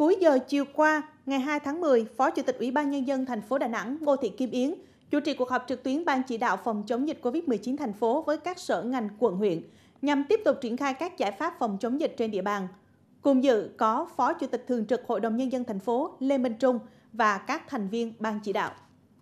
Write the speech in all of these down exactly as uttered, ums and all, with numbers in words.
Cuối giờ chiều qua, ngày hai tháng mười, Phó Chủ tịch Ủy ban Nhân dân thành phố Đà Nẵng Ngô Thị Kim Yến chủ trì cuộc họp trực tuyến Ban chỉ đạo phòng chống dịch Covid mười chín thành phố với các sở ngành quận huyện nhằm tiếp tục triển khai các giải pháp phòng chống dịch trên địa bàn. Cùng dự có Phó Chủ tịch Thường trực Hội đồng Nhân dân thành phố Lê Minh Trung và các thành viên Ban chỉ đạo.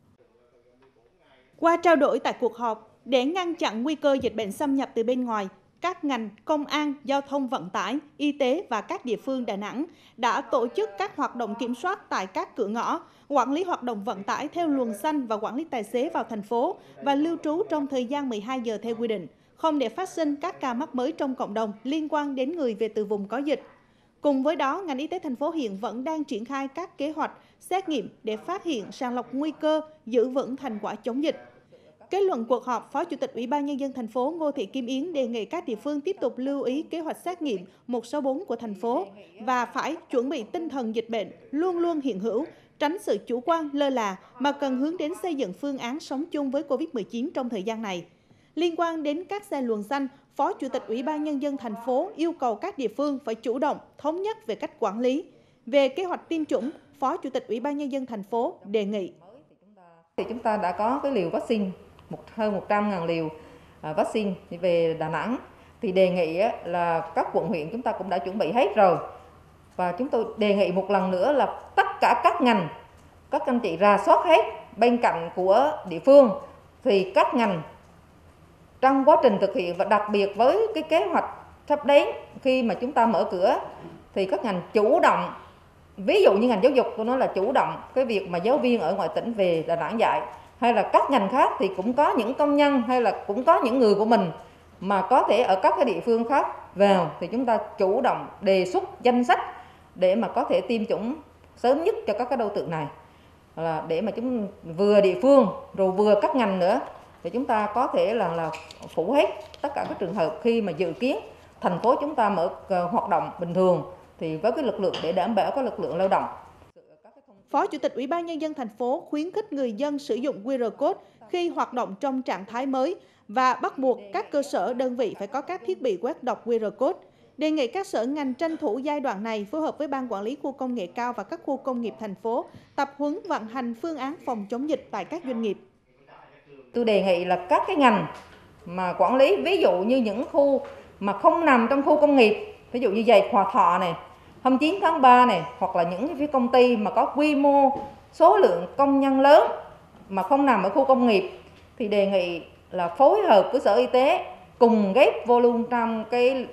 Qua trao đổi tại cuộc họp, để ngăn chặn nguy cơ dịch bệnh xâm nhập từ bên ngoài, các ngành công an, giao thông vận tải, y tế và các địa phương Đà Nẵng đã tổ chức các hoạt động kiểm soát tại các cửa ngõ, quản lý hoạt động vận tải theo luồng xanh và quản lý tài xế vào thành phố và lưu trú trong thời gian mười hai giờ theo quy định, không để phát sinh các ca mắc mới trong cộng đồng liên quan đến người về từ vùng có dịch. Cùng với đó, ngành y tế thành phố hiện vẫn đang triển khai các kế hoạch xét nghiệm để phát hiện, sàng lọc nguy cơ, giữ vững thành quả chống dịch. Kết luận cuộc họp, Phó Chủ tịch Ủy ban Nhân dân thành phố Ngô Thị Kim Yến đề nghị các địa phương tiếp tục lưu ý kế hoạch xét nghiệm một sáu bốn của thành phố và phải chuẩn bị tinh thần dịch bệnh luôn luôn hiện hữu, tránh sự chủ quan lơ là mà cần hướng đến xây dựng phương án sống chung với Covid mười chín trong thời gian này. Liên quan đến các xe luồng xanh, Phó Chủ tịch Ủy ban Nhân dân thành phố yêu cầu các địa phương phải chủ động, thống nhất về cách quản lý. Về kế hoạch tiêm chủng, Phó Chủ tịch Ủy ban Nhân dân thành phố đề nghị. Thì chúng ta đã có cái liều vaccine một hơn một trăm nghìn liều vaccine về Đà Nẵng, thì đề nghị là các quận huyện chúng ta cũng đã chuẩn bị hết rồi, và chúng tôi đề nghị một lần nữa là tất cả các ngành, các anh chị rà soát hết bên cạnh của địa phương, thì các ngành trong quá trình thực hiện và đặc biệt với cái kế hoạch sắp đến khi mà chúng ta mở cửa thì các ngành chủ động, ví dụ như ngành giáo dục tôi nói là chủ động cái việc mà giáo viên ở ngoài tỉnh về Đà Nẵng dạy, hay là các ngành khác thì cũng có những công nhân hay là cũng có những người của mình mà có thể ở các cái địa phương khác vào, thì chúng ta chủ động đề xuất danh sách để mà có thể tiêm chủng sớm nhất cho các cái đối tượng này, là để mà chúng vừa địa phương rồi vừa các ngành nữa, thì chúng ta có thể là là phủ hết tất cả các trường hợp khi mà dự kiến thành phố chúng ta mở hoạt động bình thường thì với cái lực lượng để đảm bảo các lực lượng lao động. Phó Chủ tịch Ủy ban Nhân dân thành phố khuyến khích người dân sử dụng quy rờ code khi hoạt động trong trạng thái mới và bắt buộc các cơ sở đơn vị phải có các thiết bị quét đọc quy rờ code. Đề nghị các sở ngành tranh thủ giai đoạn này phối hợp với Ban Quản lý Khu công nghệ cao và các khu công nghiệp thành phố tập huấn vận hành phương án phòng chống dịch tại các doanh nghiệp. Tôi đề nghị là các cái ngành mà quản lý, ví dụ như những khu mà không nằm trong khu công nghiệp, ví dụ như giày Hòa Thọ này, hai mươi chín tháng ba này, hoặc là những cái công ty mà có quy mô số lượng công nhân lớn mà không nằm ở khu công nghiệp, thì đề nghị là phối hợp với Sở Y tế cùng ghép vô luôn trong cái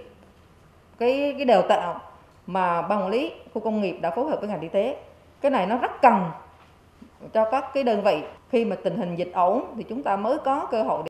cái cái đào tạo mà Ban Quản lý Khu công nghiệp đã phối hợp với ngành y tế. Cái này nó rất cần cho các cái đơn vị, khi mà tình hình dịch ổn thì chúng ta mới có cơ hội để